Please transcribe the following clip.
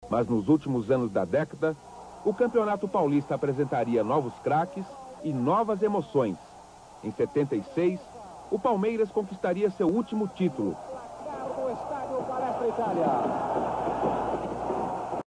Mas nos últimos anos da década, o Campeonato Paulista apresentaria novos craques e novas emoções. Em 76, o Palmeiras conquistaria seu último título. No estádio Palestra Itália.